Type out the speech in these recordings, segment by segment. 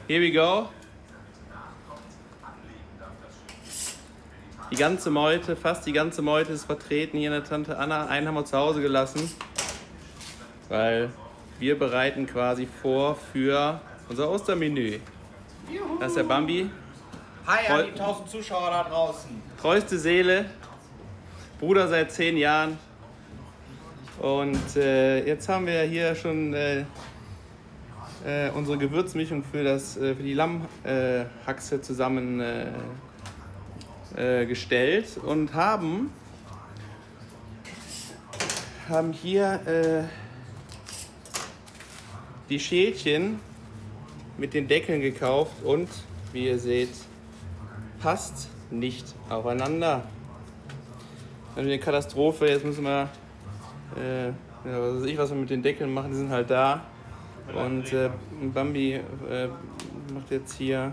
Here we go. Die ganze Meute, fast die ganze Meute ist vertreten hier in der Tante Anna. Einen haben wir zu Hause gelassen, weil wir bereiten quasi vor für unser Ostermenü. Juhu. Das ist der Bambi. Hi an die 1000 Zuschauer da draußen. Treueste Seele, Bruder seit 10 Jahren. Und jetzt haben wir hier schon unsere Gewürzmischung für die Lammhaxe zusammen gestellt und haben hier die Schälchen mit den Deckeln gekauft und wie ihr seht, passt nicht aufeinander. Natürlich eine Katastrophe. Jetzt müssen wir, was weiß ich, was wir mit den Deckeln machen, die sind halt da. Und Bambi macht jetzt hier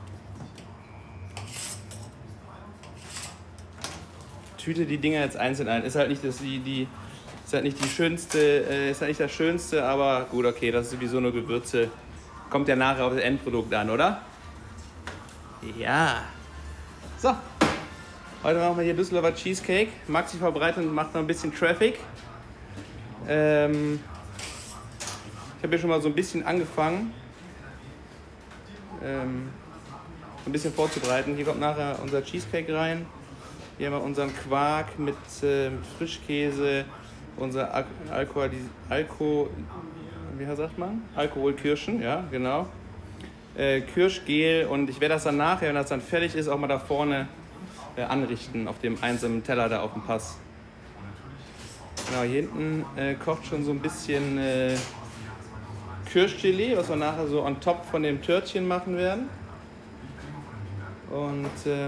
Tüte die Dinger jetzt einzeln ein. Ist halt nicht ist halt nicht die schönste, ist halt nicht das Schönste, aber gut, okay, das ist sowieso nur Gewürze. Kommt ja nachher auf das Endprodukt an, oder? Ja. So. Heute machen wir hier Düsseldorfer Cheesecake. Maxi verbreitet und macht noch ein bisschen Traffic. Ich habe hier schon mal so ein bisschen angefangen, ein bisschen vorzubereiten. Hier kommt nachher unser Cheesecake rein. Hier haben wir unseren Quark mit Frischkäse, unser Alkoholkirschen, ja, genau. Kirschgel und ich werde das dann nachher, wenn das dann fertig ist, auch mal da vorne anrichten auf dem einsamen Teller da auf dem Pass. Genau, hier hinten kocht schon so ein bisschen Kirschgelee, was wir nachher so on top von dem Törtchen machen werden. Und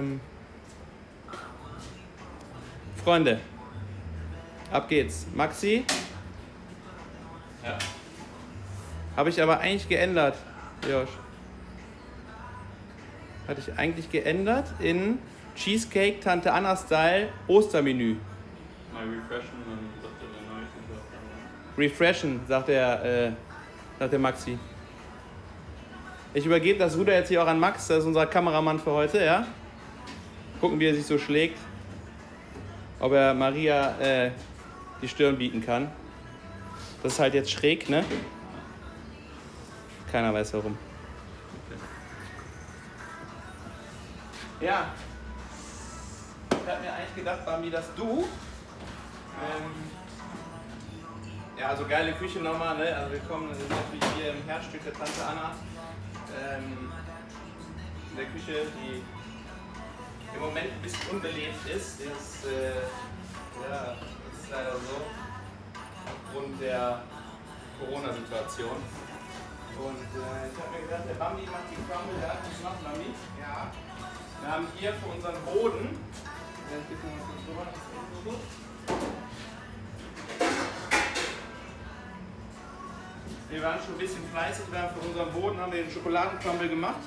Freunde, ab geht's. Maxi? Ja. Habe ich aber eigentlich geändert, Josh. Hatte ich eigentlich geändert in Cheesecake Tante Anna Style Ostermenü. Mal refreshen, dann sagt er der neue. Refreshen, sagt der Maxi. Ich übergebe das Ruder jetzt hier auch an Max, das ist unser Kameramann für heute, ja? Gucken, wie er sich so schlägt. Ob er Maria die Stirn bieten kann. Das ist halt jetzt schräg, ne? Keiner weiß warum. Ja. Ich habe mir eigentlich gedacht, Bambi, dass du ja, also geile Küche nochmal, ne? Also wir sind natürlich hier im Herzstück der Tante Anna. In der Küche, die im Moment ein bisschen unbelebt ist. Ja, das ist leider so. Aufgrund der Corona-Situation. Und ich habe mir gedacht, der Bambi macht die Crumble, ja, kannst du machen, Bambi? Ja. Wir haben hier für unseren Boden, wir waren schon ein bisschen fleißig, für unseren Boden haben wir den Schokoladencrumble gemacht.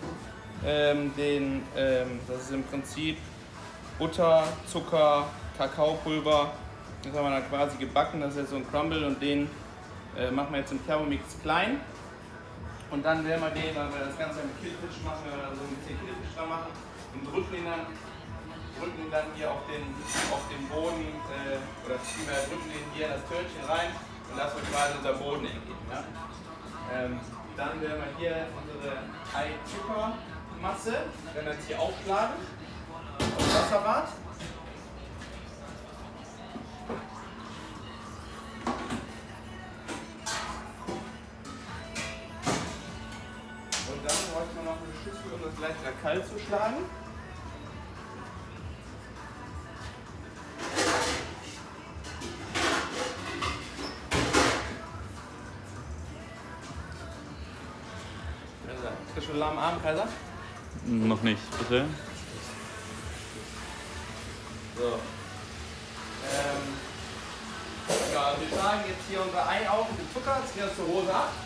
Das ist im Prinzip Butter, Zucker, Kakaopulver. Das haben wir dann quasi gebacken, das ist jetzt so ein Crumble und den machen wir jetzt im Thermomix klein. Und dann werden wir den, weil wir das Ganze mit Killfish machen, wenn wir so ein bisschen Killfish dran machen und drücken ihn dann hier auf den Boden, oder vielmehr drücken den hier in das Törtchen rein und das wird quasi unser Boden entgehen. Ja? Dann werden wir hier unsere Ei-Zuckermasse, werden wir jetzt hier aufschlagen auf Wasserbad. Und dann bräuchte man noch eine Schüssel, um das gleich wieder kalt zu schlagen. Ist das schon lahm Arm, Kaiser? Noch nicht, bitte. So. Ja, also wir schlagen jetzt hier unser Ei auf mit dem Zucker, ziehen das zur Hose ab.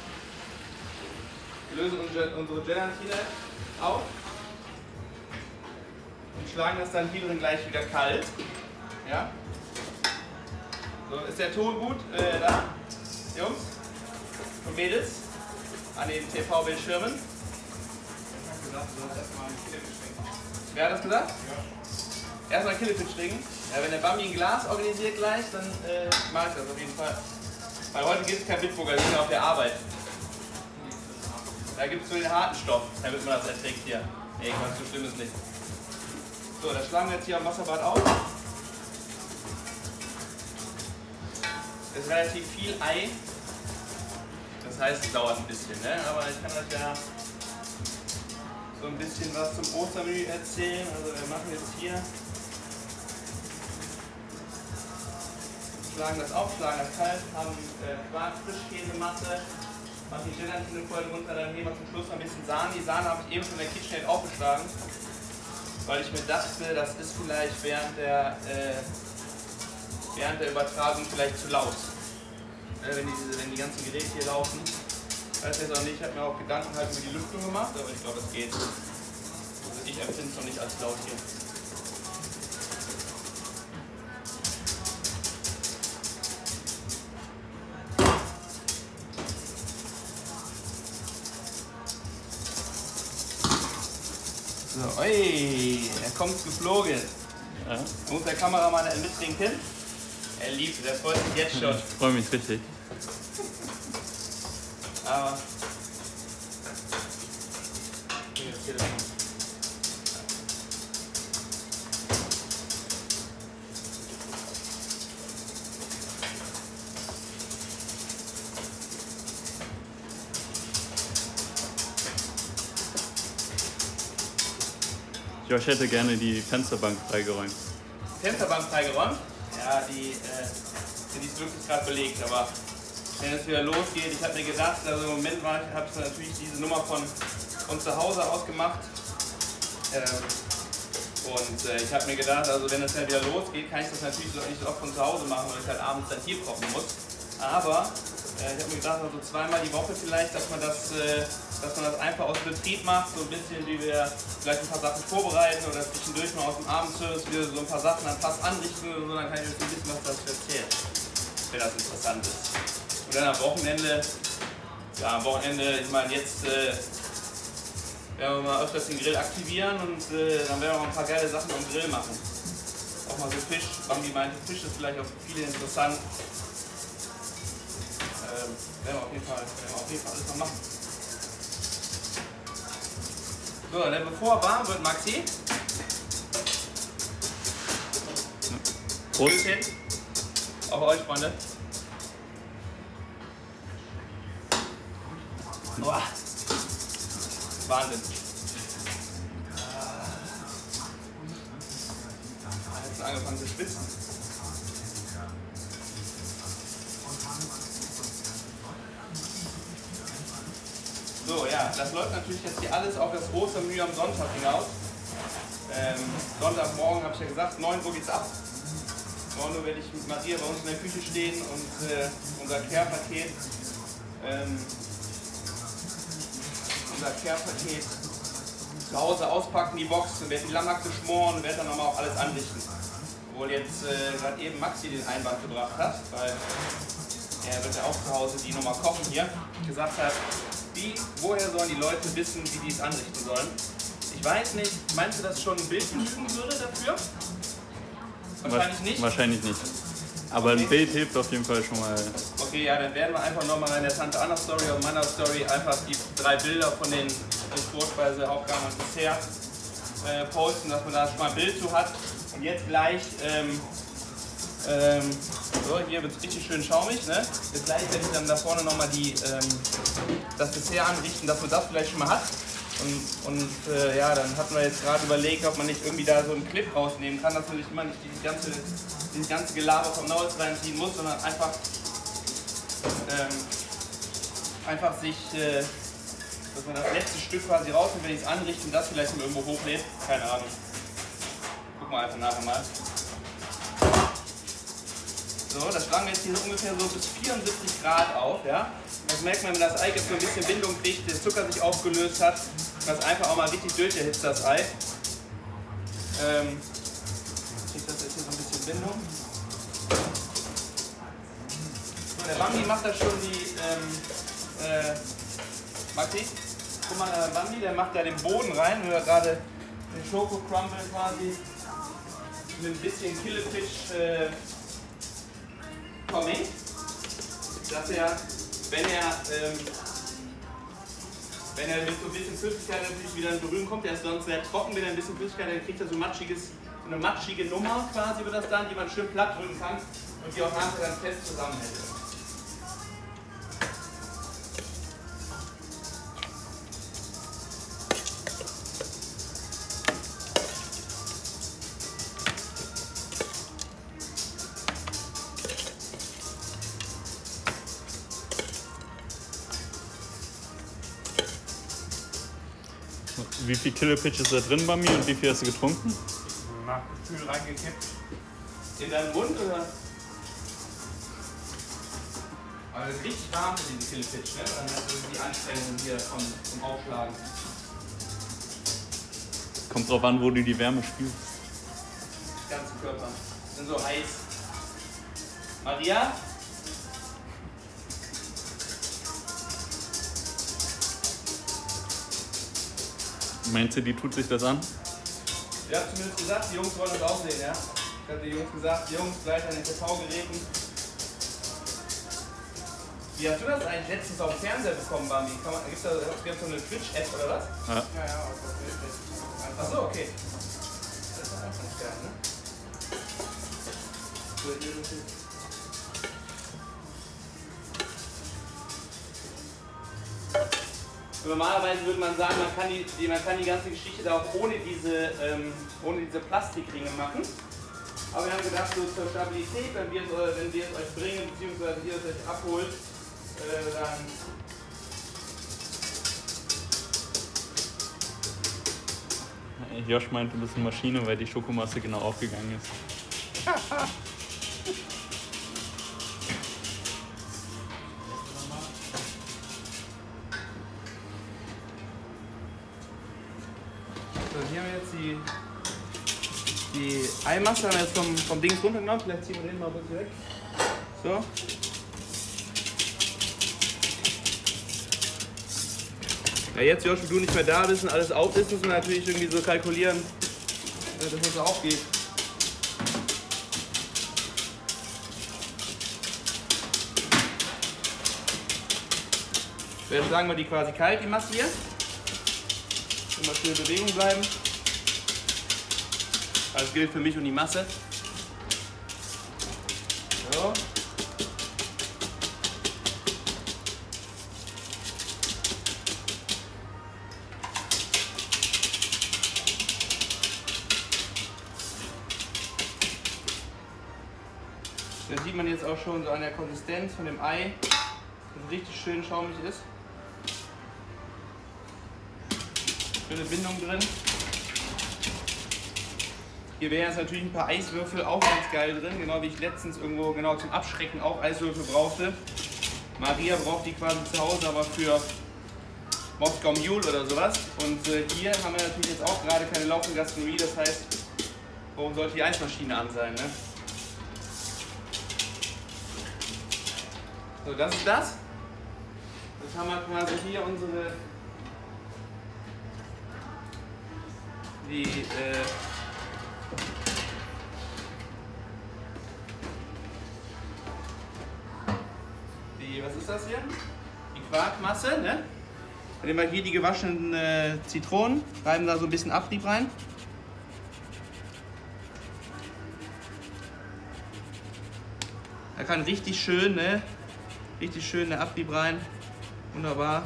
Wir lösen unsere Gelatine auf und schlagen das dann hier drin gleich wieder kalt. Ja? So, ist der Ton gut da, Jungs und Mädels, an den TV-Bildschirmen? gesagt, du sollst erstmal einen Killefisch trinken. Wer hat das gesagt? Ja. Erstmal Killefisch trinken. Ja, wenn der Bambi ein Glas organisiert gleich, dann mache ich das auf jeden Fall. Weil heute gibt es kein Bitburger, wir sind auf der Arbeit. Da gibt es nur den harten Stoff, damit man das erträgt hier. Nee, was so schlimm ist nicht. So, das schlagen wir jetzt hier am Wasserbad auf. Das ist relativ viel Ei. Das heißt, es dauert ein bisschen, ne? Aber ich kann euch ja so ein bisschen was zum Ostermenü erzählen. Also wir machen jetzt hier, schlagen das auf, schlagen das kalt, haben Quark, Frischkäsemasse, machen die Gelatine vorher runter, dann nehmen wir zum Schluss noch ein bisschen Sahne. Die Sahne habe ich eben schon in der KitchenAid aufgeschlagen, weil ich mir dachte, das ist vielleicht während der Übertragung vielleicht zu laut. Wenn die ganzen Geräte hier laufen. Ich weiß jetzt auch nicht, ich habe mir auch Gedanken halt über die Lüftung gemacht, aber ich glaube, das geht. Also ich empfinde es noch nicht als laut hier. So, oi, er kommt geflogen. Ja. Muss der Kameramann mittrinken? Er liebt es, er freut sich jetzt schon. Ich freue mich richtig. Aber. Josh hätte gerne die Fensterbank freigeräumt. Fensterbank freigeräumt? Ja, die ist wirklich gerade belegt, aber wenn es wieder losgeht, ich habe mir gedacht, also im Moment habe ich natürlich diese Nummer von zu Hause aus gemacht. Ich habe mir gedacht, also wenn es dann wieder losgeht, kann ich das natürlich nicht so oft von zu Hause machen, weil ich halt abends dann hier kochen muss. Aber ich habe mir gedacht, also zweimal die Woche vielleicht, dass man das einfach aus dem Betrieb macht, so ein bisschen, wie wir vielleicht ein paar Sachen vorbereiten oder zwischendurch mal aus dem Abendservice wieder so ein paar Sachen dann fast anrichten oder so, dann kann ich euch ein bisschen was dazu erzählen, wenn das interessant ist. Und dann am Wochenende, ich meine jetzt werden wir mal öfters den Grill aktivieren und dann werden wir auch ein paar geile Sachen am Grill machen. Auch mal so Fisch, Bambi meinte, Fisch ist vielleicht auch für viele interessant. Werden wir auf jeden Fall alles mal machen. So, dann bevor warm wird, Maxi. Prost. Auch euch, Freunde. Boah. Wahnsinn. Jetzt angefangen zu schwitzen. So, ja, das läuft natürlich jetzt hier alles auf das Ostermenü am Sonntag hinaus. Sonntagmorgen habe ich ja gesagt, 9 Uhr geht's ab. 9 Uhr werde ich mit Maria bei uns in der Küche stehen und unser Care-Paket zu Hause auspacken, die Box, und werde die Lammachse schmoren und werde dann nochmal auch alles anrichten. Obwohl jetzt gerade eben Maxi den Einwand gebracht hat, weil er wird ja auch zu Hause die nochmal kochen hier, gesagt hat, woher sollen die Leute wissen, wie die es anrichten sollen? Ich weiß nicht, meinst du, dass schon ein Bild genügen würde dafür? Wahrscheinlich nicht. Wahrscheinlich nicht. Aber okay. Ein Bild hilft auf jeden Fall schon mal. Okay, ja, dann werden wir einfach nochmal in der Tante Anna Story und meiner Story einfach die 3 Bilder von den Vorspeise, Hauptgang und Dessert posten, dass man da schon mal ein Bild zu hat. Und jetzt gleich, so, hier wird es richtig schön schaumig, ne? Jetzt gleich werde ich dann da vorne nochmal das Dessert anrichten, dass man das vielleicht schon mal hat. Und ja, dann hatten wir jetzt gerade überlegt, ob man nicht irgendwie da so einen Clip rausnehmen kann, dass man nicht immer nicht dieses ganze Gelaber vom Nauls reinziehen muss, sondern einfach sich, dass man das letzte Stück quasi rausnimmt, wenn ich es anrichte und das vielleicht mal irgendwo hochlädt. Keine Ahnung. Gucken wir einfach nachher mal. So, das schlagen wir jetzt hier so ungefähr so bis 74 Grad auf. Ja? Das merkt man, wenn das Ei jetzt so ein bisschen Bindung kriegt, der Zucker sich aufgelöst hat, das einfach auch mal richtig durcherhitzt, das Ei. Kriegt das jetzt hier so ein bisschen Bindung. So, der Bambi macht da schon die, Maxi? Guck mal, Bambi, der macht da den Boden rein, oder gerade den Schoko Crumble quasi mit ein bisschen Killepitch Tomming, dass er, wenn er mit so ein bisschen Flüssigkeit natürlich wieder in Berührung kommt, der ist sonst sehr trocken, wenn er ein bisschen Flüssigkeit, dann kriegt er so eine matschige Nummer quasi über das dann, die man schön platt drücken kann und die auch nachher dann fest zusammenhält. Wie viel Killepitch ist da drin bei mir und wie viel hast du getrunken? Nach Gefühl reingekippt. In deinen Mund oder? Aber das ist richtig warm für diesen Killepitch, ne? Dann hast du die Anstrengung hier vom Aufschlagen. Kommt drauf an, wo du die Wärme spürst. Ganze Körper. Sind so heiß. Maria? Meinst du, die tut sich das an? Ihr habt zumindest gesagt, die Jungs wollen das auch sehen, ja? Ich habe den Jungs gesagt, Jungs, gleich an den TV-Geräten. Wie hast du das eigentlich letztens auf dem Fernseher bekommen, Bambi? Gibt es so eine Twitch-App oder was? Ja. Ja, auf der Twitch. Achso, okay. Das ist einfach nicht geil, ne? Normalerweise würde man sagen, man kann die ganze Geschichte da auch ohne diese Plastikringe machen. Aber wir haben gedacht, so zur Stabilität, wenn wir es euch bringen, beziehungsweise ihr es euch abholt, dann Josh meint, du bist eine Maschine, weil die Schokomasse genau aufgegangen ist. So, hier haben wir jetzt die Eimasse haben wir jetzt vom Dings runtergenommen. Vielleicht ziehen wir den mal kurz weg. So. Ja, jetzt, Josh, wo du nicht mehr da bist und alles auf ist, müssen wir natürlich irgendwie so kalkulieren, dass es aufgeht. Jetzt sagen wir die quasi kalt, die Masse hier. Immer schön in Bewegung bleiben. Das gilt für mich und die Masse. So. Das sieht man jetzt auch schon so an der Konsistenz von dem Ei, dass es richtig schön schaumig ist. Schöne Bindung drin. Hier wären jetzt natürlich ein paar Eiswürfel auch ganz geil drin, genau wie ich letztens irgendwo genau zum Abschrecken auch Eiswürfel brauchte. Maria braucht die quasi zu Hause, aber für Moskau Mule oder sowas. Und hier haben wir natürlich jetzt auch gerade keine laufende Gastronomie, das heißt, warum sollte die Eismaschine an sein, ne? So, das ist das. Jetzt haben wir quasi hier unsere was ist das hier? Die Quarkmasse, ne? Dann nehmen wir hier die gewaschenen Zitronen, reiben da so ein bisschen Abrieb rein. Da kann richtig schön, ne? Richtig schön der Abrieb rein. Wunderbar.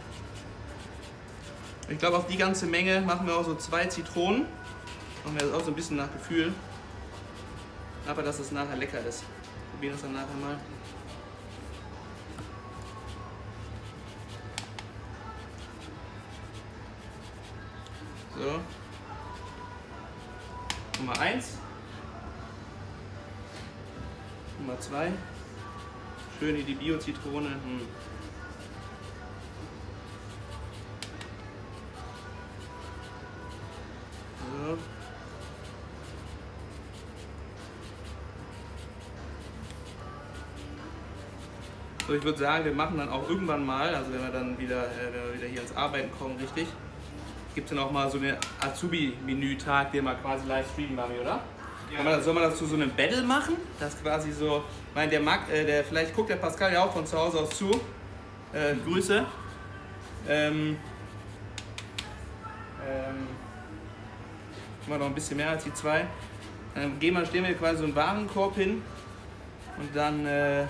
Ich glaube, auf die ganze Menge machen wir auch so 2 Zitronen. Machen wir das auch so ein bisschen nach Gefühl. Aber dass es nachher lecker ist. Probieren das dann nachher mal. So. Nummer 1. Nummer 2. Schön hier die Bio-Zitrone. So. So, So, ich würde sagen, wir machen dann auch irgendwann mal, also wenn wir dann wieder, hier ins Arbeiten kommen, richtig, gibt es dann auch mal so eine Azubi-Menü-Tag, den wir quasi live streamen, Mami, oder? Ja. Soll man das zu so einem Battle machen? Das quasi so, ich meine, vielleicht guckt der Pascal ja auch von zu Hause aus zu. Grüße. Immer noch ein bisschen mehr als die zwei. Dann stehen wir quasi so einen Warenkorb hin und dann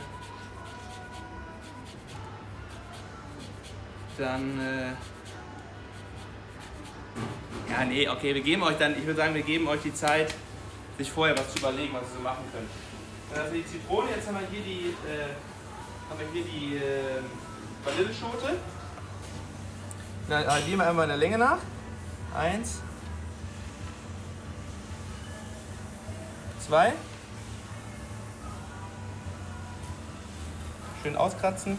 ja, nee, okay, wir geben euch dann, ich würde sagen, wir geben euch die Zeit, sich vorher was zu überlegen, was ihr so machen könnt. Also die Zitrone, jetzt haben wir hier die Vanilleschote. Dann gehen wir einmal in der Länge nach. 1, 2. Schön auskratzen.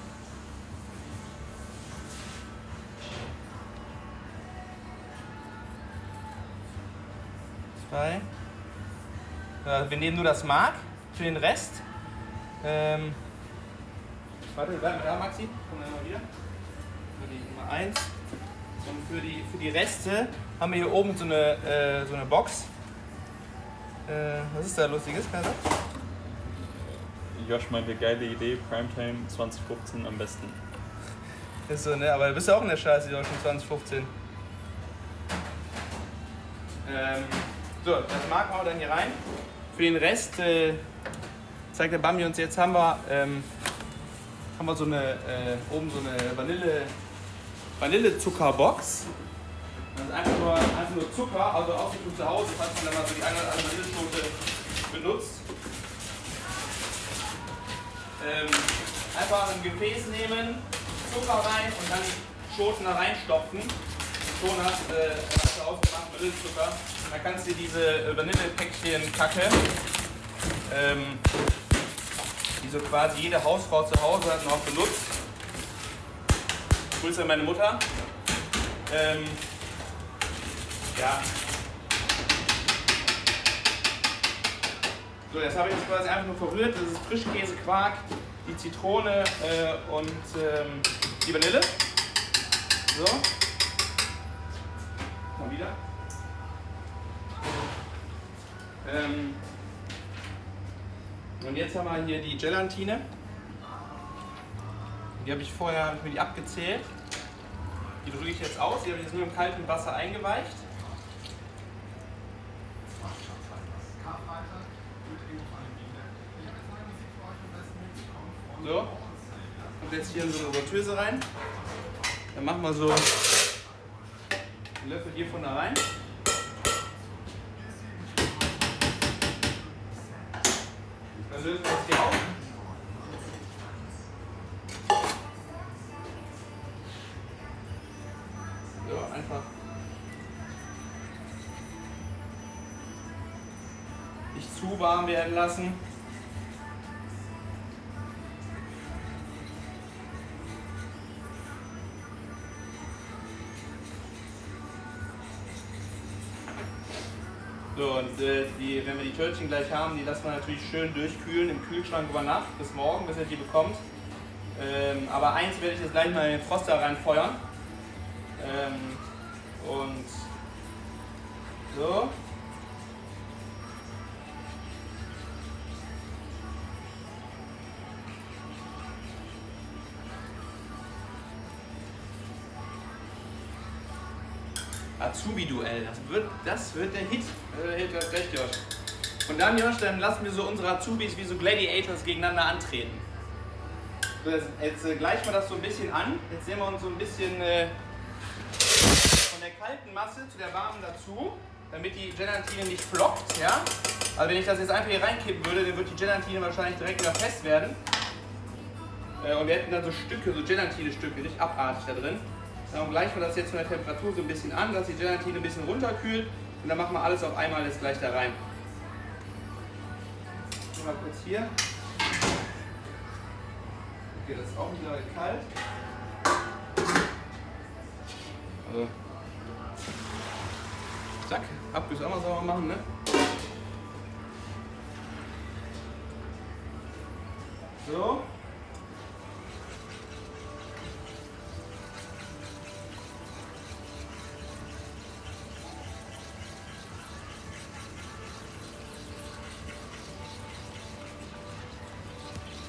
2. Wir nehmen nur das Mark für den Rest. Warte, bleib mal da, Maxi. Komm dann mal wieder. Für die Nummer 1. Und für die Reste haben wir hier oben so eine Box. Was ist da Lustiges, Kaiser? Josh meinte, geile Idee, Primetime 2015 am besten. Ist so, ne? Aber du bist ja auch in der Scheiße, Josh, schon 2015. So, das Mark hauen wir dann hier rein. Für den Rest zeigt der Bambi uns jetzt, haben wir so eine, oben so eine Vanillezuckerbox. Das ist einfach nur Zucker, also auch wie zu Hause, falls man dann mal so die eine oder andere Vanilleschote benutzt. Einfach ein Gefäß nehmen, Zucker rein und dann die Schoten da reinstopfen. Schon hast du ausgemacht Vanillezucker. Dann kannst du diese Vanillepäckchen-Kacke, die so quasi jede Hausfrau zu Hause hat und auch benutzt. Grüße an meine Mutter. Ja. So, das habe ich jetzt quasi einfach nur verrührt. Das ist Frischkäse, Quark, die Zitrone und die Vanille. So. Mal wieder. Und jetzt haben wir hier die Gelatine. Die habe ich vorher mir die abgezählt. Die drücke ich jetzt aus. Die habe ich jetzt nur im kalten Wasser eingeweicht. So. Und jetzt hier in so eine Rotöse rein. Dann machen wir so einen Löffel hiervon da rein. Dann lösen wir das hier auf. So, einfach nicht zu warm werden lassen. So, und wenn wir die Törtchen gleich haben, die lassen wir natürlich schön durchkühlen im Kühlschrank über Nacht bis morgen, bis ihr die bekommt. Aber eins werde ich jetzt gleich mal in den Froster reinfeuern. Und so. Azubi-Duell, das wird der Hit. Das recht, Josh. Und dann, Josh, dann lassen wir so unsere Azubis wie so Gladiators gegeneinander antreten. So, jetzt gleichen wir das so ein bisschen an. Jetzt sehen wir uns so ein bisschen von der kalten Masse zu der warmen dazu, damit die Gelatine nicht flockt. Ja? Also wenn ich das jetzt einfach hier reinkippen würde, dann wird die Gelatine wahrscheinlich direkt wieder fest werden. Und wir hätten dann so Stücke, so Gelatine-Stücke, richtig abartig da drin. Dann gleichen wir das jetzt von der Temperatur so ein bisschen an, dass die Gelatine ein bisschen runterkühlt. Und dann machen wir alles auf einmal jetzt gleich da rein. Mal kurz hier. Okay, das ist auch wieder kalt. Also, zack, Abguss auch mal sauber machen, ne? So.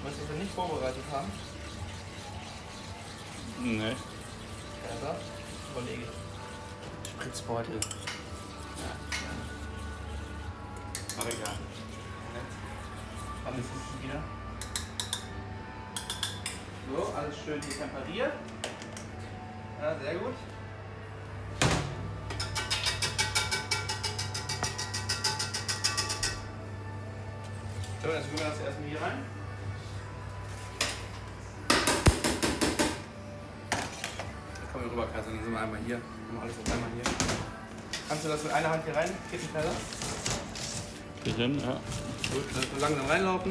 Weißt du, was wir nicht vorbereitet haben? Nee. Ja, da überlege ich. Spritzbeutel. Ja. Aber egal. Alles ist wieder. So, alles schön hier temperiert. Ja, sehr gut. So, jetzt tun wir das erstmal hier rein. Komm hier rüber, Kaiser, dann sind wir einmal hier. Machen wir alles auf einmal hier. Kannst du das mit einer Hand hier rein kippen, Kaiser? Krieg ich hin, ja. Gut, dann so langsam reinlaufen.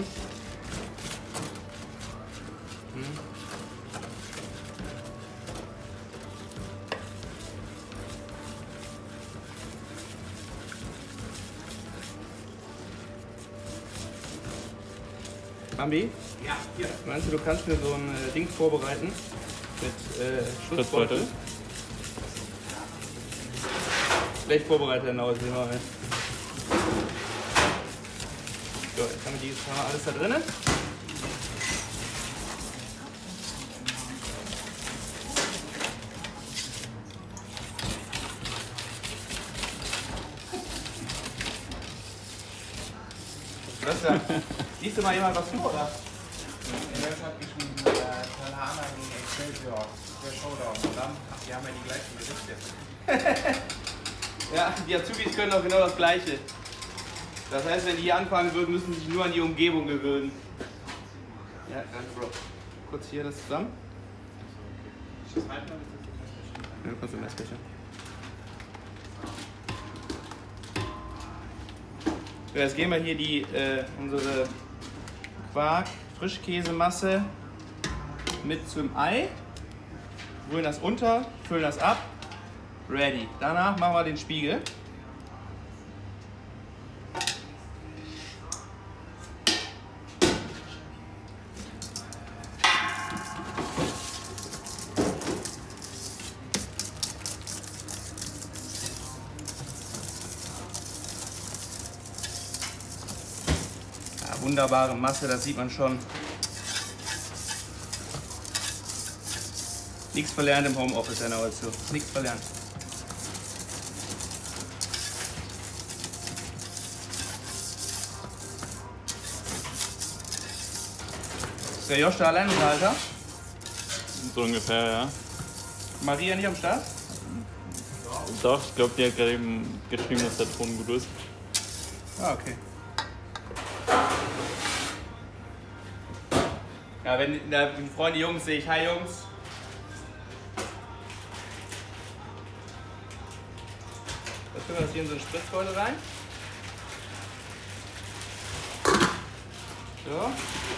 Bambi? Ja, hier. Meinst du, du kannst mir so ein Ding vorbereiten mit Schutzbeutel? Schlecht vorbereitet, genau, das sehen wir mal. So, jetzt haben wir alles da drinnen. Siehst du mal jemand was vor, oder? In Wales hat geschrieben, Talhana gegen Excelsior, der Showdown. Und dann, die haben ja die gleichen Gerichte. Ja, die Azubis können auch genau das Gleiche. Das heißt, wenn die hier anfangen würden, müssen sie sich nur an die Umgebung gewöhnen. Ja, danke, Bro. Kurz hier das zusammen. Ist das halten oder ist das nicht? Ja, du kannst im Messbecher. So, jetzt geben wir hier die, unsere Quark-Frischkäsemasse mit zum Ei. Rühren das unter, füllen das ab. Ready. Danach machen wir den Spiegel. Ja, wunderbare Masse, das sieht man schon. Nichts verlernt im Homeoffice, Herr Nauerzu. Nichts verlernt. Ist der Josh da Alleinunterhalter? So ungefähr, ja. Maria nicht am Start? Doch, ich glaube, die hat gerade eben geschrieben, dass der Ton gut ist. Ah, okay. Ja, wenn die Freunde Jungs sehe ich, hi Jungs. Das tun wir das hier in so einen Spritzbeutel rein. So.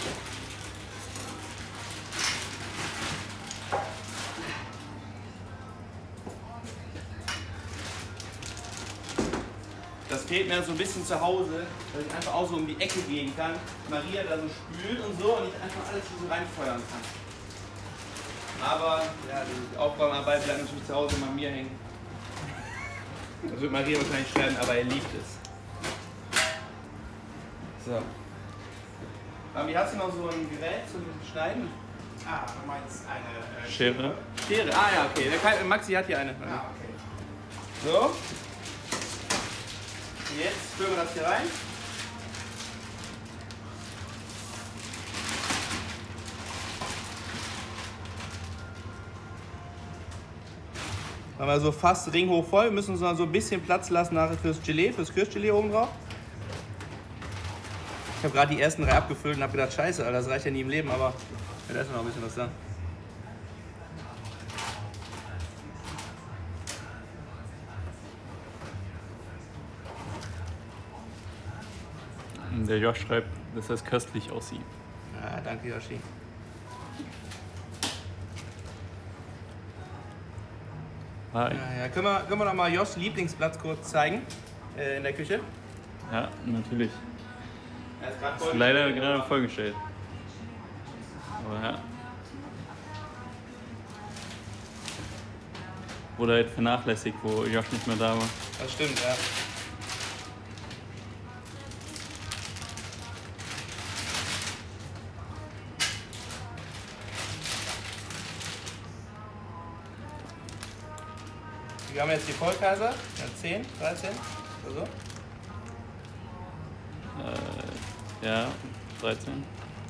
Das fehlt mir so ein bisschen zu Hause, dass ich einfach auch so um die Ecke gehen kann, Maria da so spült und so und ich einfach alles hier so reinfeuern kann. Aber ja, die Aufräumarbeit bleibt natürlich zu Hause bei mir hängen. Das wird Maria wahrscheinlich schreiben, aber er liebt es. So. Mami, hast du noch so ein Gerät zum Schneiden? Ah, du meinst eine Schere? Schere, ah ja, okay. Maxi hat hier eine. Ah, okay. So. Jetzt füllen wir das hier rein. Machen wir so fast ringhoch voll. Wir müssen uns noch so ein bisschen Platz lassen nachher fürs Gelee, fürs Kirschgelee oben drauf. Ich habe gerade die ersten 3 abgefüllt und habe gedacht, scheiße, Alter, das reicht ja nie im Leben, aber ja, da ist noch ein bisschen was da. Der Josh schreibt, dass das köstlich aussieht. Ja, danke, Yoshi. Hi. Ja, können wir noch mal Joshs Lieblingsplatz kurz zeigen in der Küche? Ja, natürlich. Er ist gerade Ist leider gerade vollgestellt. Aber ja. Wurde halt vernachlässigt, wo Josh nicht mehr da war. Das stimmt, ja. Wir haben jetzt die Vollkaiser, 10, 13 oder so. Ja, 13.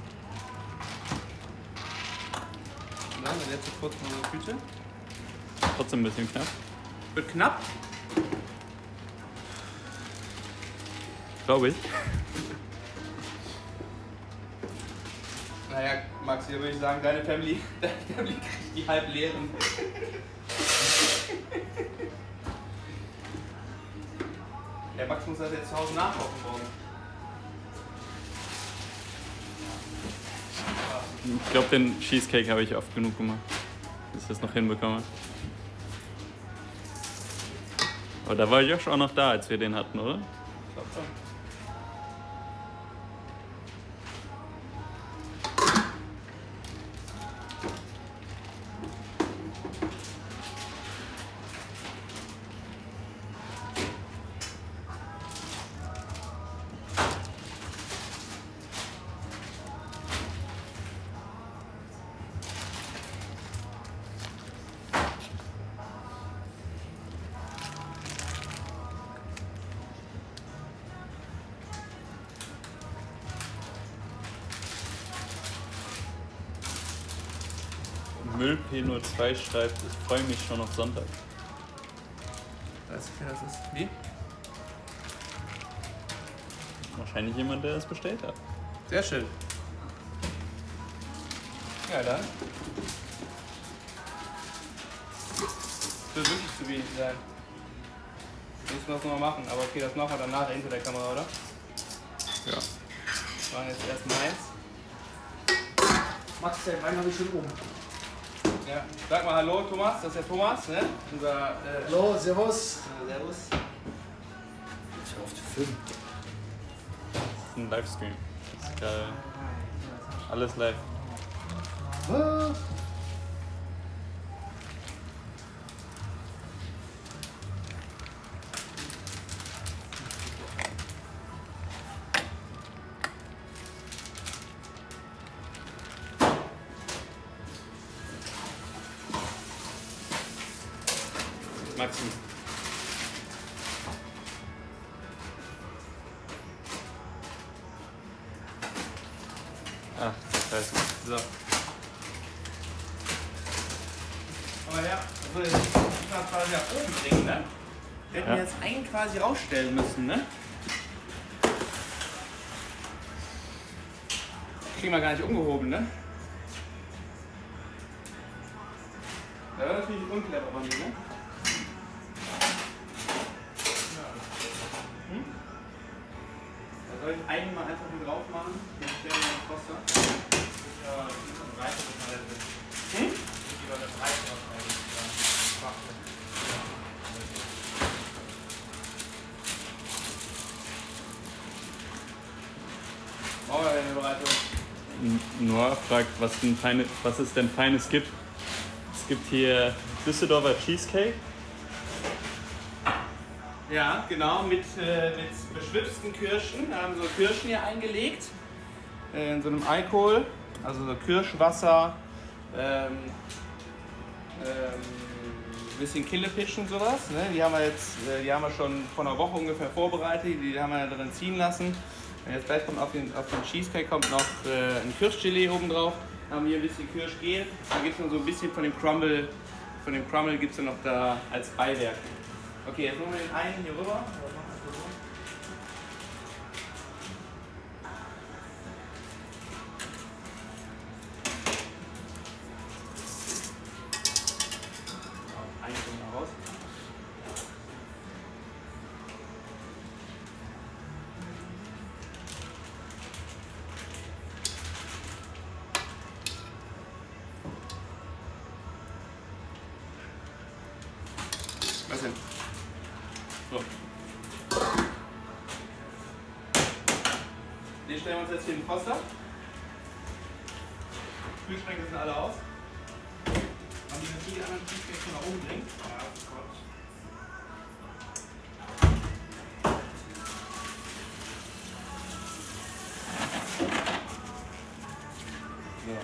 Ja, der letzte kurz noch eine Tüte. Trotzdem ein bisschen knapp. Wird knapp. Glaube ich. Naja, Max, hier würde ich sagen, deine Family kriegt die halb leeren. Der Max muss das jetzt zu Hause nachkochen morgen. Ich glaube, den Cheesecake habe ich oft genug gemacht, bis ich das noch hinbekomme. Aber da war Josh auch noch da, als wir den hatten, oder? Ich glaube schon. Müll P02 schreibt, ich freue mich schon auf Sonntag. Weiß ich, wer das ist. Wie? Wahrscheinlich jemand, der das bestellt hat. Sehr schön. Ja, dann. Das wird wirklich zu wenig sein. Müssen wir das nochmal machen, aber okay, das machen wir dann nachher hinter der Kamera, oder? Ja. Wir machen jetzt erst meins. Max, der Wein habe ich schon oben. Ja. Sag mal Hallo, Thomas. Das ist der Thomas, ne? Unser. Hallo, servus. Servus. Jetzt hör auf zu filmen. Das ist ein Livestream. Das ist geil. Alles live. Was? Maxi. Ach, scheiße. So. Aber ja, also jetzt müssen wir das quasi nach oben bringen, ne? Wir hätten Ja. jetzt einen quasi rausstellen müssen, ne? Kriegen wir gar nicht umgehoben, ne? Das war natürlich unclever von mir, ne? Da soll ich einen mal einfach hier drauf machen. Dann stellen wir den Koster. Hm? Brauchen wir eine Bereitung? Noah fragt, was es denn Feines gibt. Es gibt hier Düsseldorfer Cheesecake. Ja, genau, mit beschwipsten Kirschen. Da haben wir so Kirschen hier eingelegt. In so einem Alkohol. Also so Kirschwasser, bisschen Killepitch und sowas. Ne? Die haben wir schon vor einer Woche ungefähr vorbereitet. Die haben wir drin ziehen lassen. Und jetzt gleich kommt auf den Cheesecake kommt noch ein Kirschgelee oben drauf. Dann haben wir hier ein bisschen Kirschgel. Dann gibt es noch so ein bisschen von dem Crumble. Von dem Crumble gibt es ja noch da als Beiwerk. Okay, jetzt machen wir den einen hier rüber. Einen kommt noch raus. Was denn? So. Den stellen wir uns jetzt hier in den Poster. Kühlschränke sind alle aus. Haben die die anderen Cheesecakes schon nach oben bringen? Ja, Gott.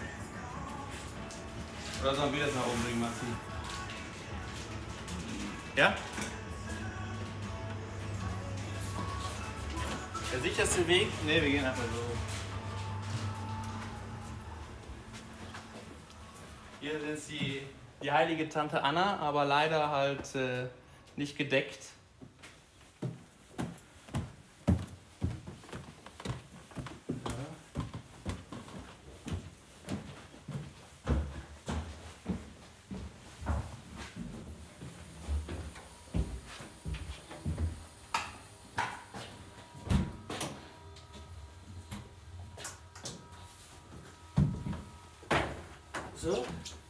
So. Oder sollen wir das nach oben bringen, Maxi? Ja? Der sicherste Weg? Ne, wir gehen einfach so. Hier ist die heilige Tante Anna, aber leider halt nicht gedeckt. So.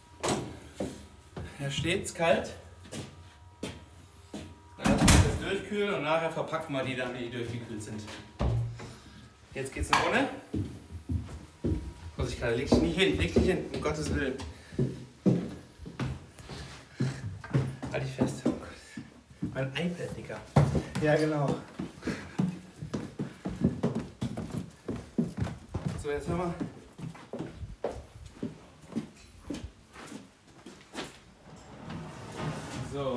Da steht's kalt. Dann lassen wir das durchkühlen und nachher verpacken wir die dann, wenn die durchgekühlt sind. Jetzt geht's nach ohne. Vorsicht, leg dich nicht hin, um Gottes Willen. Halt dich fest, oh Gott. Mein iPad, Digga. Ja, genau. So, jetzt haben wir. So.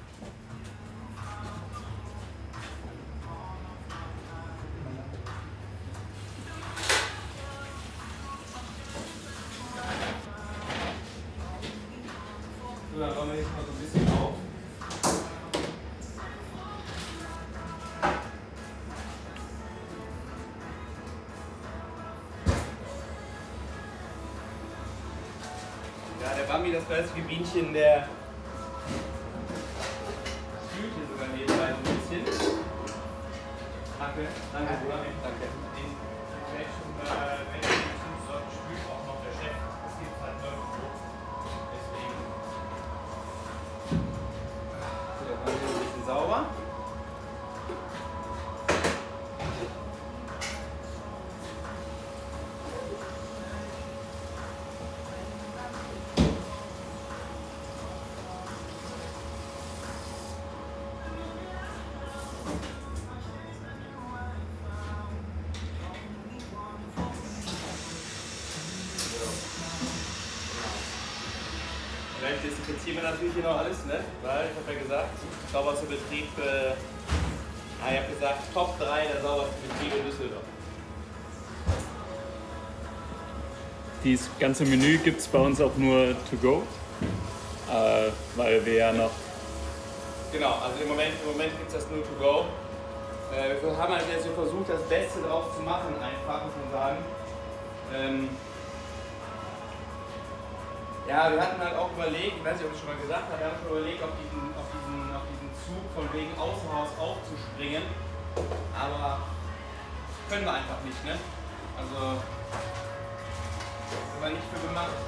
So, dann räumen wir jetzt mal so ein bisschen auf. Ja, der Bambi, das fleißige Bienchen, der spült hier sogar nebenbei so ein bisschen. Danke, danke, Bruder. Danke. Den welchen Sorten spült auch noch der Chef. Das gibt halt nirgendwo. Deswegen. So, dann machen wir ein bisschen sauber. Vielleicht desinfizieren wir natürlich hier noch alles, ne? Weil ich habe ja gesagt, sauberster Betrieb, ich habe gesagt, Top 3 der saubersten Betriebe in Düsseldorf. Dieses ganze Menü gibt es bei uns auch nur to go, weil wir ja noch. Genau, also im Moment gibt es das nur to go. Wir haben halt jetzt so versucht, das Beste drauf zu machen, einfach, muss man sagen. Ja, wir hatten halt auch überlegt, ich weiß nicht, ob ich schon mal gesagt habe, wir haben schon überlegt, auf diesen Zug von wegen Außenhaus aufzuspringen. Aber können wir einfach nicht, ne? Also, sind wir nicht für gemacht.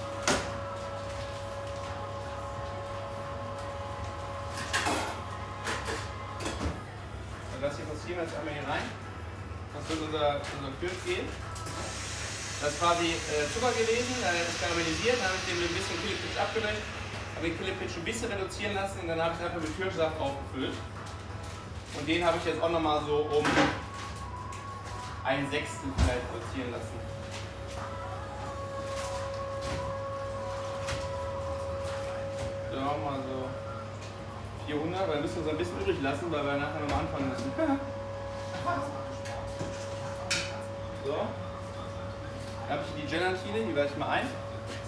Also das hier passieren wir jetzt einmal hier rein. Das wird unser Kürz gehen. Das ist quasi Zucker gewesen, das ist karamellisiert, dann habe ich den mit ein bisschen Killepitch abgelöscht, habe den Killepitch ein bisschen reduzieren lassen und dann habe ich es einfach mit Kirschsaft aufgefüllt. Und den habe ich jetzt auch nochmal so um 1/6 vielleicht reduzieren lassen. So, mal so 400, weil wir müssen uns ein bisschen übrig lassen, weil wir nachher nochmal anfangen müssen. So. Da habe ich die Gelatine, die werde ich mal ein. Habe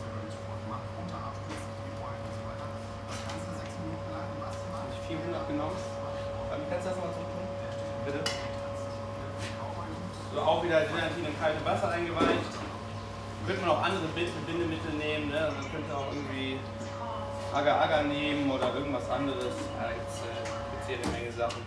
ich 400 genommen. Kannst du das nochmal tun? Bitte. So, auch wieder Gelatine in kaltem Wasser eingeweicht. Könnte man auch andere Bindemittel nehmen, ne? Also man könnte auch irgendwie Agar-Agar nehmen oder irgendwas anderes. Ja, da gibt es hier eine Menge Sachen.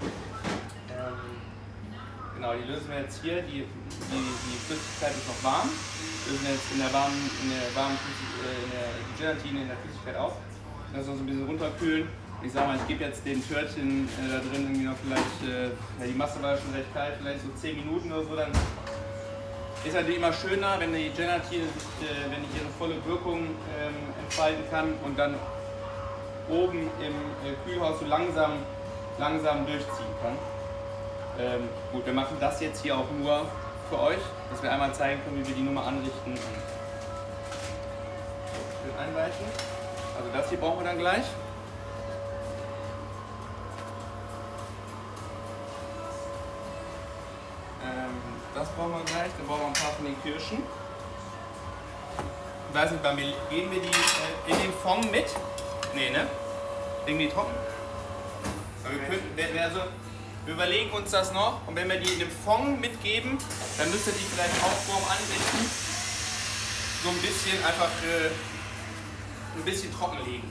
Genau, die lösen wir jetzt hier. Die Flüssigkeit ist noch warm. Lösen wir jetzt in der Gelatine in der Flüssigkeit auf. Lassen wir uns ein bisschen runterkühlen. Ich sag mal, ich gebe jetzt den Törtchen da drin irgendwie noch vielleicht, ja, die Masse war schon recht kalt, vielleicht so 10 Minuten oder so. Dann ist natürlich immer schöner, wenn die Gelatine wenn ich ihre volle Wirkung entfalten kann und dann oben im Kühlhaus so langsam durchziehen kann. Gut, wir machen das jetzt hier auch nur für euch, dass wir einmal zeigen können, wie wir die Nummer anrichten. Schön einweichen. Also das hier brauchen wir dann gleich. Das brauchen wir gleich, dann brauchen wir ein paar von den Kirschen. Ich weiß nicht, geben wir die in den Fond mit? Nee, ne? Irgendwie trocken? Aber wir überlegen uns das noch und wenn wir die in dem Fond mitgeben, dann müsst ihr die vielleicht auch vorm Anrichten so ein bisschen einfach ein bisschen trocken legen.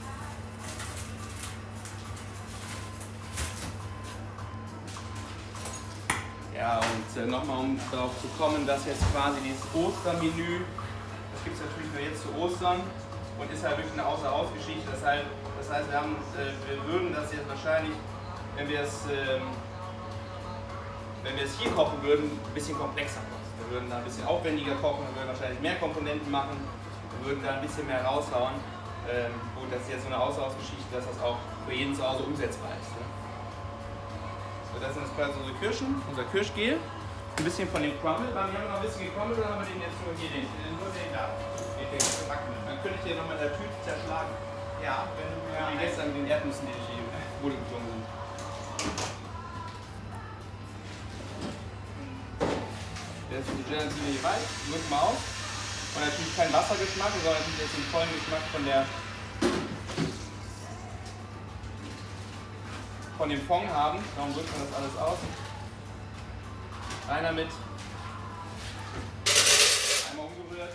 Ja, und nochmal um darauf zu kommen, dass jetzt quasi dieses Ostermenü, das gibt es natürlich nur jetzt zu Ostern und ist halt wirklich eine Außer-Haus-Geschichte. Das heißt, wir würden das jetzt wahrscheinlich, wenn wir es hier kochen würden, ein bisschen komplexer kochen. Wir würden da ein bisschen aufwendiger kochen, wir würden wahrscheinlich mehr Komponenten machen, wir würden da ein bisschen mehr raushauen. Gut, das ist jetzt so eine Außer-Haus-Geschichte, dass das auch für jeden zu Hause umsetzbar ist. Ne? So, das sind jetzt quasi unsere Kirschen, unser Kirschgel. Ein bisschen von dem Crumble. Wir haben noch ein bisschen gecrumbelt oder haben wir den jetzt nur hier nur den da? Den gebacken. Dann könnte ich den nochmal in der Tüte zerschlagen. Ja, wenn du mir Wie gestern mit den Erdnüssen, die durch die Bude geflogen sind. Der ist die Gelatine hier weich, drücken wir aus. Und natürlich kein Wassergeschmack, sondern natürlich jetzt den vollen Geschmack von dem Fond haben. Darum drückt man das alles aus. Rein damit. Einmal umgerührt.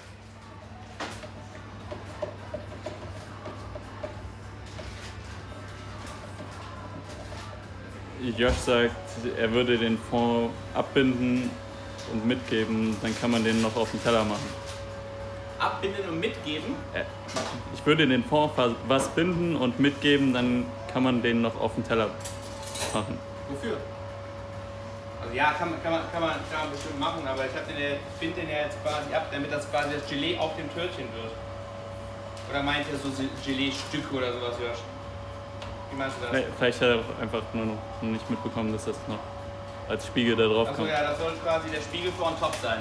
Josh sagt, er würde den Fond abbinden und mitgeben, dann kann man den noch auf den Teller machen. Abbinden und mitgeben? Ich würde den Fond was binden und mitgeben, dann kann man den noch auf den Teller machen. Wofür? Also ja, kann man bestimmt machen, aber ich binde den ja jetzt quasi ab, damit das quasi das Gelee auf dem Törtchen wird. Oder meint er so Gelee-Stücke oder sowas, Josh? Wie meinst du das? Vielleicht hat er auch einfach nur noch nicht mitbekommen, dass das noch als Spiegel da drauf kommt. Achso, ja, das soll quasi der Spiegel vor on top sein.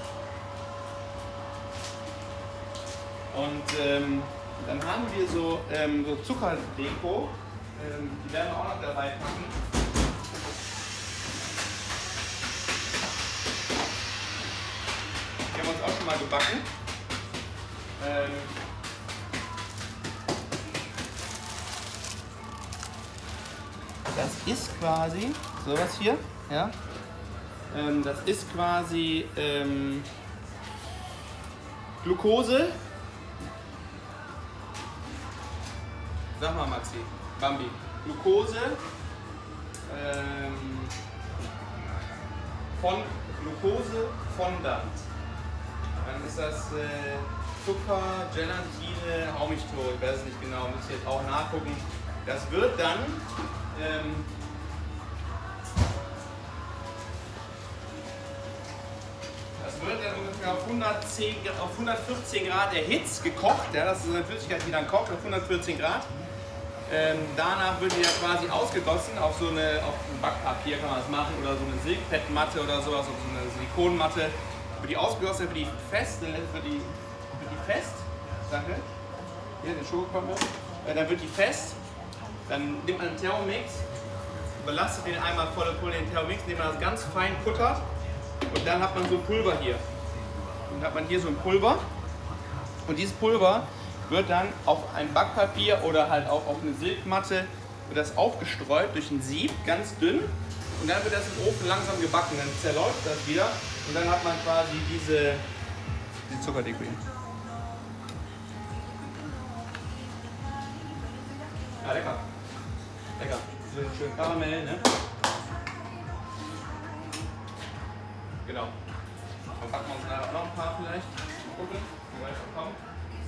Und dann haben wir so Zuckerdeko, die werden wir auch noch dabei packen. Die haben wir uns auch schon mal gebacken. Das ist quasi sowas hier, ja. Das ist quasi Glucose. Sag mal, Maxi, Bambi. Glucose Fondant. Dann ist das Zucker, Gelatine, hau mich tot, ich weiß es nicht genau, muss ich jetzt auch nachgucken. Das wird dann ungefähr auf 114 Grad erhitzt, gekocht. Ja, das ist eine Flüssigkeit, die dann kocht auf 114 Grad. Danach wird die ja quasi ausgegossen auf ein Backpapier, kann man das machen, oder so eine Silkfettmatte oder sowas, auf so eine Silikonmatte. Wird die ausgegossen, wird die fest, danke, hier den Schokokrümel, dann wird die fest, dann nimmt man einen Thermomix, belastet den einmal volle Pulle in den Thermomix, nimmt man das ganz fein puttert und dann hat man so ein Pulver hier. Dann hat man hier so ein Pulver und dieses Pulver wird dann auf ein Backpapier oder halt auch auf eine Silkmatte wird das aufgestreut durch ein Sieb, ganz dünn, und dann wird das im Ofen langsam gebacken, dann zerläuft das wieder und dann hat man quasi diese Zuckerdeko hier. Ja, lecker. Lecker. So einen schönen Karamell, ne? Genau. Dann packen wir uns nachher noch ein paar vielleicht. Mal gucken, wie weit wir kommen.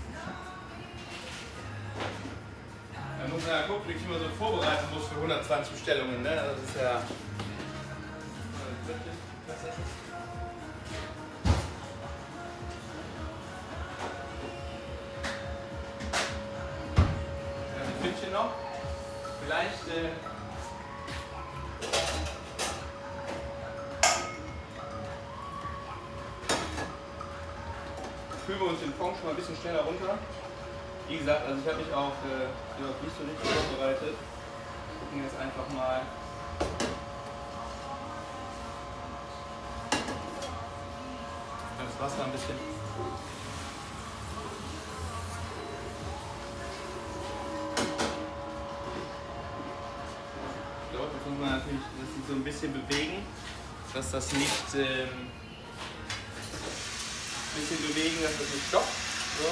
Dann muss man ja gucken, wie ich immer so vorbereiten muss für 120 Bestellungen, ne? Das ist ja... Was ist das? Ein Stückchen noch. Vielleicht kühlen wir uns den Fond schon mal ein bisschen schneller runter. Wie gesagt, also ich habe mich auch nicht so richtig vorbereitet. Wir gucken jetzt einfach mal. das Wasser ein bisschen. So, jetzt muss man natürlich das so ein bisschen bewegen, dass das nicht dass das nicht stoppt. So.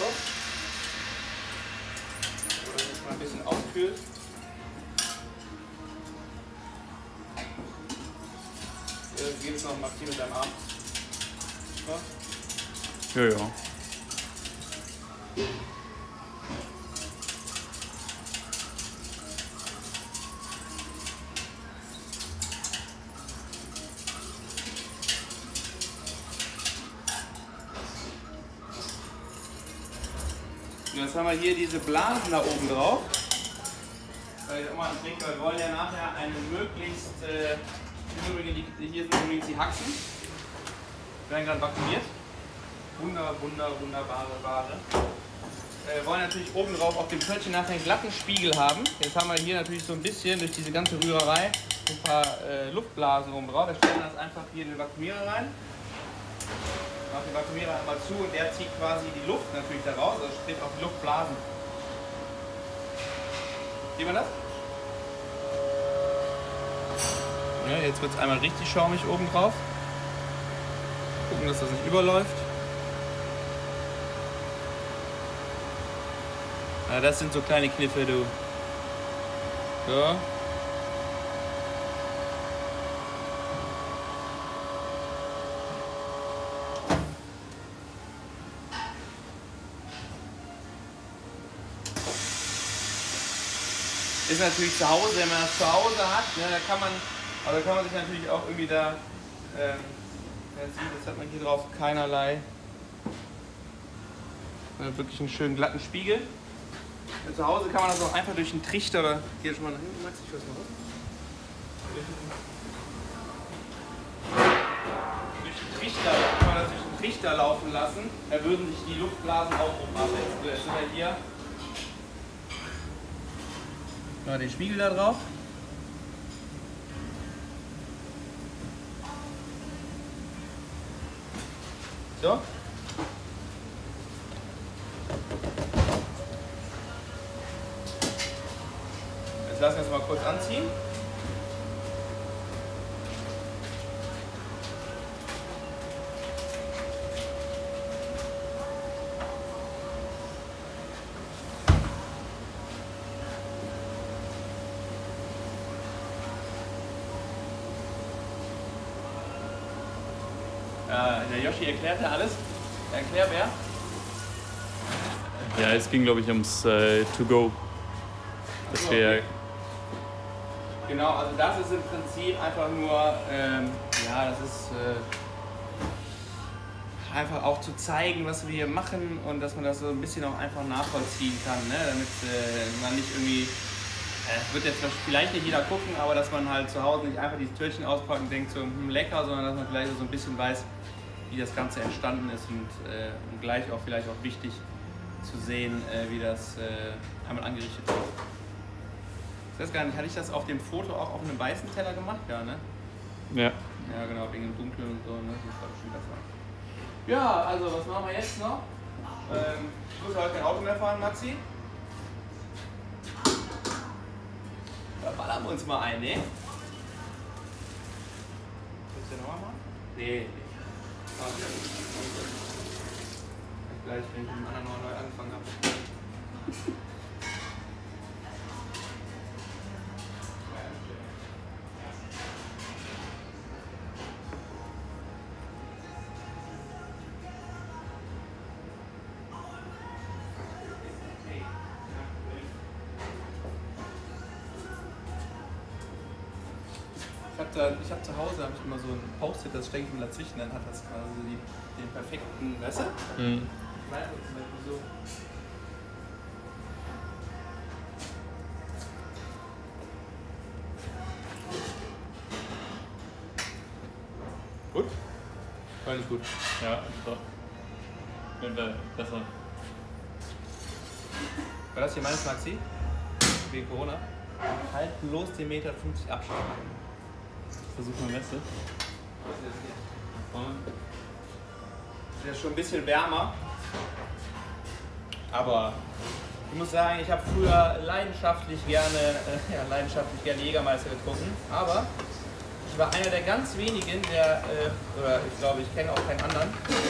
Oder dass es mal ein bisschen aufkühlt. Gib es noch Maxi mit deinem Arm. So. Ja, ja. Jetzt haben wir hier diese Blasen da oben drauf. Wir wollen ja nachher eine möglichst. Hier sind übrigens die Haxen. Die werden gerade vakuumiert. Wunderbare Ware. Wir wollen natürlich oben drauf auf dem Pöttchen nachher einen glatten Spiegel haben. Jetzt haben wir hier natürlich so ein bisschen durch diese ganze Rührerei ein paar Luftblasen oben drauf. Wir stellen das einfach hier in den Vakuumierer rein. Macht den Vakuumierer einmal zu und der zieht quasi die Luft natürlich da raus, also sprich auch die Luftblasen. Sieht man das? Ja, jetzt wird es einmal richtig schaumig oben drauf. Gucken, dass das nicht überläuft. Ja, das sind so kleine Kniffe, du. So. Ist natürlich zu Hause, wenn man das zu Hause hat, ne, da kann man sich natürlich auch irgendwie da, das hat man hier drauf, keinerlei, wirklich einen schönen glatten Spiegel. Und zu Hause kann man das auch einfach durch einen Trichter oder, hier schon mal nach hinten, Max, ich weiß mal was. Kann man das durch einen Trichter laufen lassen, da würden sich die Luftblasen auch oben absetzen. So, jetzt sind wir hier. Mal den Spiegel da drauf. So. Jetzt lassen wir es mal kurz anziehen. Der Yoshi erklärt ja alles. Der Erklärbär. Ja, es ging, glaube ich, ums To-Go. So, okay. Genau, also das ist im Prinzip einfach nur, ja, das ist einfach auch zu zeigen, was wir hier machen und dass man das so ein bisschen auch einfach nachvollziehen kann, ne? Damit man nicht irgendwie, wird jetzt vielleicht nicht jeder gucken, aber dass man halt zu Hause nicht einfach dieses Türchen auspackt und denkt so, lecker, sondern dass man vielleicht so ein bisschen weiß, wie das Ganze entstanden ist und gleich auch vielleicht auch wichtig zu sehen, wie das einmal angerichtet wird. Ich weiß gar nicht, hatte ich das auf dem Foto auch auf einem weißen Teller gemacht? Ja, ne? Ja. Ja, genau, wegen dem Dunklen und so, ne? Das war bestimmt besser. Ja, also was machen wir jetzt noch? Ich muss heute kein Auto mehr fahren, Maxi. Da ballern wir uns mal ein, ne? Willst du nochmal machen? Nee. Gleich, wenn ich mit dem anderen noch neu angefangen habe. Ich habe zu Hause immer so ein Post-it, das stecke ich mir dazwischen, dann hat das quasi den perfekten, weißt du? Mhm. So. Gut? War nicht gut. Ja, doch. Könnte besser. War das hier meines, Maxi? Wegen Corona? Halt bloß den Meter 50 Abstand. Versuch mal Beste. Was ist das hier? Der ist schon ein bisschen wärmer. Aber ich muss sagen, ich habe früher leidenschaftlich gerne Jägermeister getrunken. Aber ich war einer der ganz wenigen, oder ich glaube, ich kenne auch keinen anderen,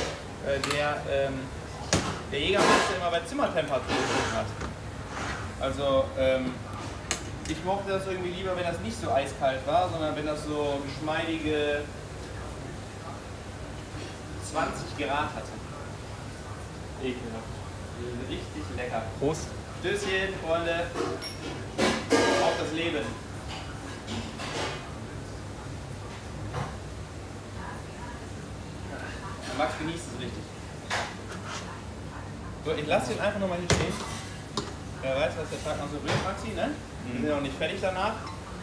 der Jägermeister immer bei Zimmertemperatur getrunken hat. Also ich mochte das irgendwie lieber, wenn das nicht so eiskalt war, sondern wenn das so geschmeidige 20 Grad hatte. Ekelhaft. Richtig lecker. Prost. Stößchen, Freunde. Auf das Leben. Max genießt es richtig. So, ich lasse den einfach nochmal hier stehen. Wer weiß, was der Tag noch so bringt, Maxi, ne? Wir sind ja noch nicht fertig danach.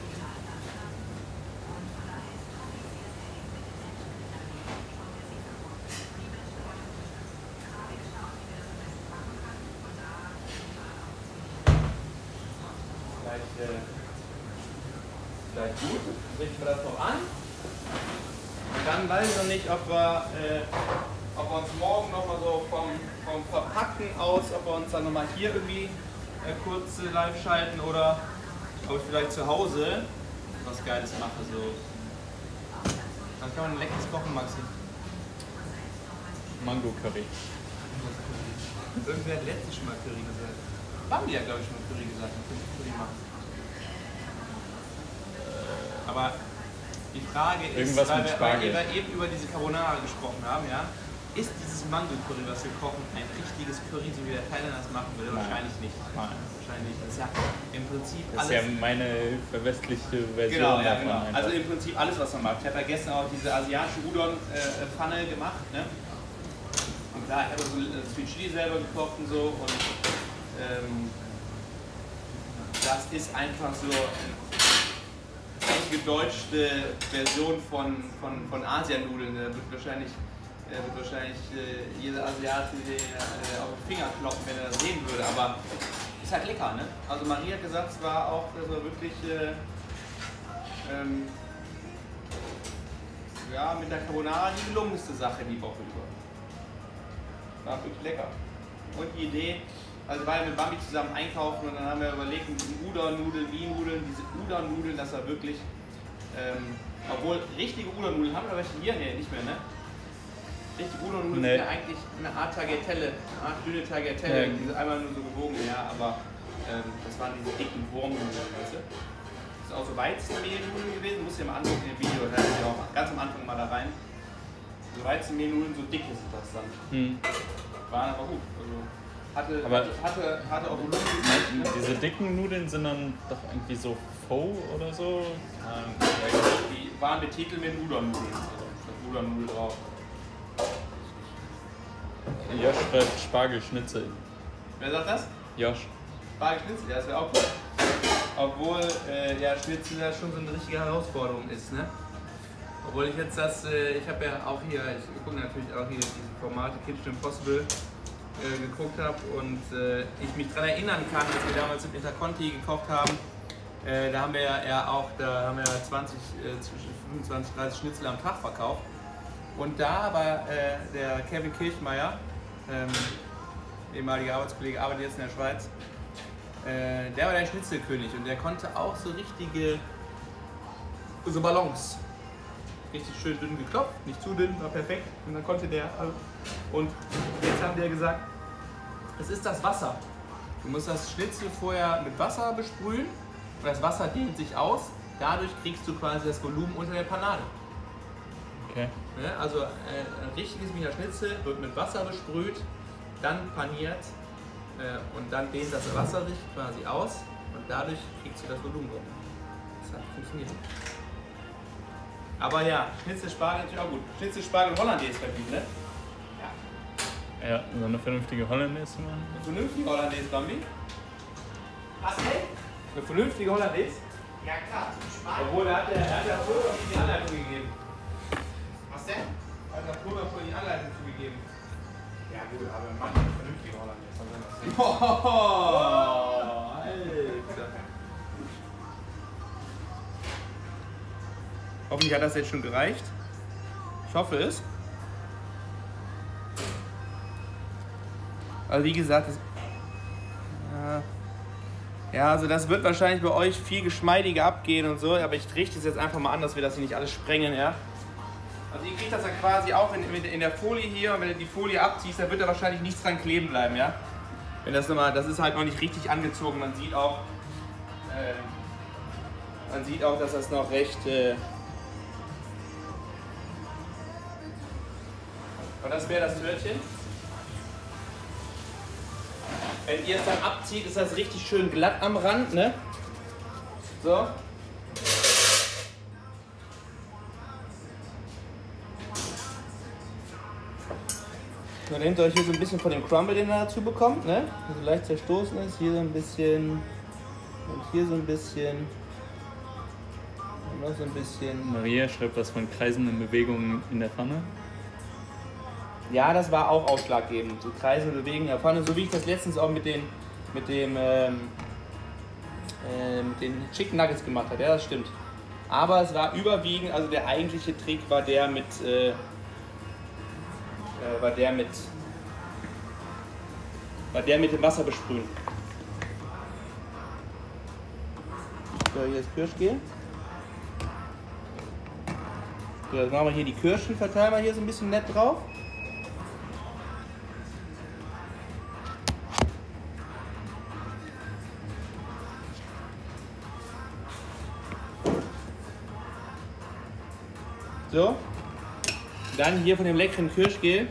Vielleicht gut, richten wir das noch an. Und dann weiß ich noch nicht, ob wir uns morgen noch mal so vom Verpacken aus, ob wir uns dann noch mal hier irgendwie kurz live schalten oder ob ich vielleicht zu Hause was Geiles mache. So. Dann kann man ein leckeres kochen, Maxi. Mango Curry. Irgendwer hat letztens schon mal Curry gesagt. Bambi hat, glaube ich, schon mal Curry gesagt. Dann können wir Curry machen. Aber die Frage ist, weil wir eben über diese Carbonara gesprochen haben, ja, ist dieses Mango-Curry, was wir kochen, ein richtiges Curry, so wie der Thailänder das machen würde? Wahrscheinlich nicht. Nein. Wahrscheinlich nicht. Das ist ja im Prinzip Das ist alles. ja meine verwestliche Version Genau, ja, davon. genau. Einfach. Also im Prinzip alles, was man macht. Ich habe ja gestern auch diese asiatische Udon-Pfanne gemacht. Ne? Und klar, ich habe so Sweet Chili selber gekocht und so. Und das ist einfach so eine gedeutschte Version von Asianudeln. Da wird wahrscheinlich jeder Asiate auf den Finger kloppen, wenn er das sehen würde. Aber ist halt lecker, ne? Also Maria hat gesagt, es war wirklich ja, mit der Carbonara die gelungenste Sache die Woche über. War wirklich lecker. Und die Idee, also wir mit Bambi zusammen einkaufen und dann haben wir überlegt, mit diesen Udon-Nudeln, diese Udon-Nudeln, dass er wirklich, obwohl richtige Udon-Nudeln haben wir welche hier? Nee, nicht mehr, ne? Richtige Udon-Nudeln sind ja eigentlich eine Art Tagliatelle, eine Art dünne Tagliatelle, die sind einmal nur so gewogen, ja, aber das waren diese dicken Wurmnudeln, weißt du? Das sind auch so Weizenmehlnudeln gewesen, muss ich mal angucken in dem Video, da ist ja auch ganz am Anfang mal da rein. So Weizenmehlnudeln, so dick ist das dann. Waren aber gut. Also hatte auch Volumen. Diese dicken Nudeln sind dann doch irgendwie so Pho oder so? Die waren betitelt mit Udon-Nudeln. Also da Udon-Nudel drauf. Josh schreibt Spargelschnitzel. Wer sagt das? Josh. Spargelschnitzel, ja, das wäre auch gut. Obwohl ja, Schnitzel ja schon so eine richtige Herausforderung ist, ne? Obwohl ich jetzt ich habe ja auch hier, ich gucke natürlich auch hier diese Formate Kitchen Impossible geguckt habe und ich mich daran erinnern kann, als wir damals im Interconti gekocht haben, da haben wir ja 20, zwischen 25 30 Schnitzel am Tag verkauft. Und da war der Kevin Kirchmeier, ehemaliger Arbeitskollege, arbeitet jetzt in der Schweiz, der war der Schnitzelkönig und der konnte auch so richtige so Ballons. Richtig schön dünn geklopft, nicht zu dünn, war perfekt. Und dann konnte der. Und jetzt haben die ja gesagt, es ist das Wasser. Du musst das Schnitzel vorher mit Wasser besprühen und das Wasser dehnt sich aus. Dadurch kriegst du quasi das Volumen unter der Panade. Okay. Ja, also ein richtiges Wiener Schnitzel wird mit Wasser besprüht, dann paniert und dann dehnt das Wasser sich quasi aus und dadurch kriegst du das Volumen drin. Das hat funktioniert. Aber ja, Schnitzel-Spargel natürlich auch gut. Schnitzel-Spargel Hollandaise verdient, ne? Ja. Ja, so eine vernünftige Hollandaise machen. Eine vernünftige Hollandaise, Bambi? Was denn? Eine vernünftige Hollandaise? Ja klar, zum Spargel. Obwohl, er hat ja Pulver die Anleitung gegeben. Was denn? Er hat ja Pulver die Anleitung zugegeben. Ja gut, aber manchmal eine vernünftige Hollandaise. Oh, Alter. Hoffentlich hat das jetzt schon gereicht. Ich hoffe es. Also wie gesagt, ja, also das wird wahrscheinlich bei euch viel geschmeidiger abgehen und so, aber ich richte es jetzt einfach mal an, dass wir das hier nicht alles sprengen, ja. Also ihr kriegt das dann quasi auch in der Folie hier, und wenn du die Folie abziehst, dann wird da wahrscheinlich nichts dran kleben bleiben, ja. Wenn das nochmal, das ist halt noch nicht richtig angezogen, man sieht auch, dass das noch recht, und das wäre das Törtchen. Wenn ihr es dann abzieht, ist das richtig schön glatt am Rand, ne? So. Dann nehmt ihr euch hier so ein bisschen von dem Crumble, den ihr dazu bekommt, ne? Also leicht zerstoßen ist, hier so ein bisschen und hier so ein bisschen und noch so ein bisschen. Maria schreibt was von kreisenden Bewegungen in der Pfanne. Ja, das war auch ausschlaggebend. So kreisende Bewegungen in der Pfanne, so wie ich das letztens auch mit den Chicken Nuggets gemacht habe. Ja, das stimmt. Aber es war überwiegend, also der eigentliche Trick war der mit dem Wasser besprühen. So, hier ist Kirschgel. So, jetzt machen wir hier die Kirschen, verteilen wir hier so ein bisschen nett drauf. So, dann hier von dem leckeren Kirschgel.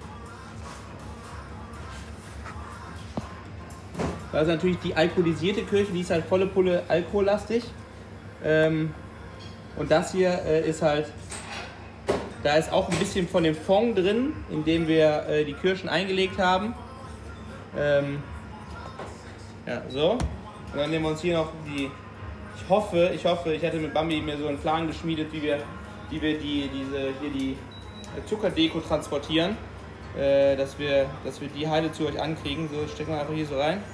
Das ist natürlich die alkoholisierte Kirsche, die ist halt volle Pulle alkohollastig. Und das hier ist halt, da ist auch ein bisschen von dem Fond drin, in dem wir die Kirschen eingelegt haben. Ja, so. Und dann nehmen wir uns hier noch die, ich hoffe, ich hatte mit Bambi mir so einen Plan geschmiedet, wie wir die Zuckerdeko transportieren, dass wir die Heide zu euch ankriegen. So, stecken wir einfach hier so rein.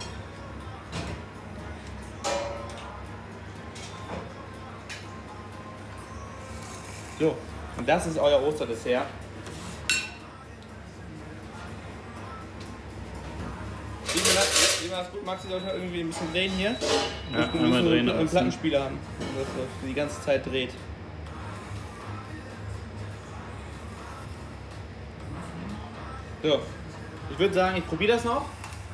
So, und das ist euer Osterdessert. Sieht man das gut? Maxi, soll ich noch irgendwie ein bisschen drehen hier? Ja, einmal drehen. Einen Plattenspieler haben, dass das die ganze Zeit dreht. So, ich würde sagen, ich probiere das noch.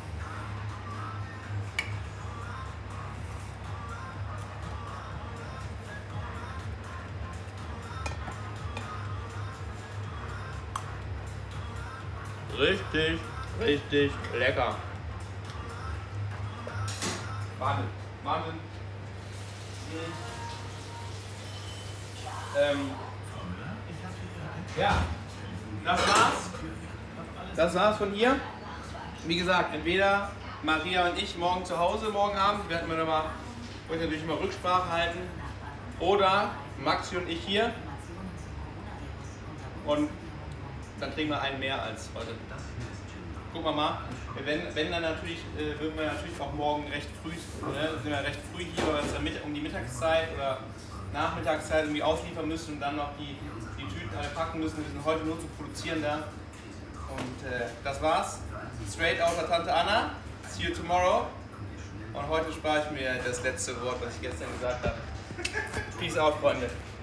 Richtig, richtig lecker. Wahnsinn, Wahnsinn. Ja, das war's von hier. Wie gesagt, entweder Maria und ich morgen zu Hause, morgen Abend, werden wir wollte natürlich mal Rücksprache halten, oder Maxi und ich hier. Und dann trinken wir einen mehr als heute. Gucken wir mal. Wenn dann natürlich, würden wir natürlich auch morgen recht früh, sind wir recht früh hier, weil wir uns dann um die Mittagszeit oder Nachmittagszeit irgendwie ausliefern müssen und dann noch die Tüten alle packen müssen. Wir sind heute nur zu produzieren da. Und das war's. Straight out der Tante Anna. See you tomorrow. Und heute spare ich mir das letzte Wort, was ich gestern gesagt habe. Peace out, Freunde.